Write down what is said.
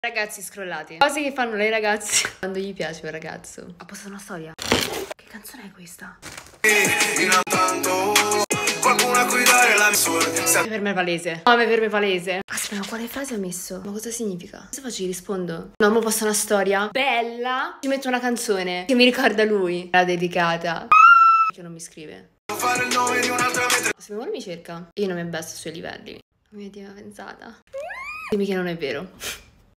Ragazzi scrollati. Cose che fanno le ragazze quando gli piace un ragazzo. Ha postato una storia. Che canzone è questa? Per me è palese. No, per me è palese. Aspetta, quale frase ho messo? Ma cosa significa? Cosa faccio? Gli rispondo. No, mo posto una storia bella. Ci metto una canzone che mi ricorda lui. La dedicata. Che non mi scrive. Se mi vuole mi cerca. Io non mi abbasso ai suoi livelli. Mia Dio, pensata. Dimmi che non è vero.